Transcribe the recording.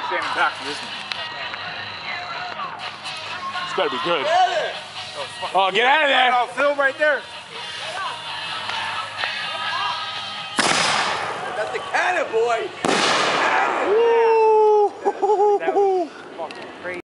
standing back for this one. This better be good. Oh, get out of there! Oh, Phil right there. That's the cannon, boy! That was fucking crazy.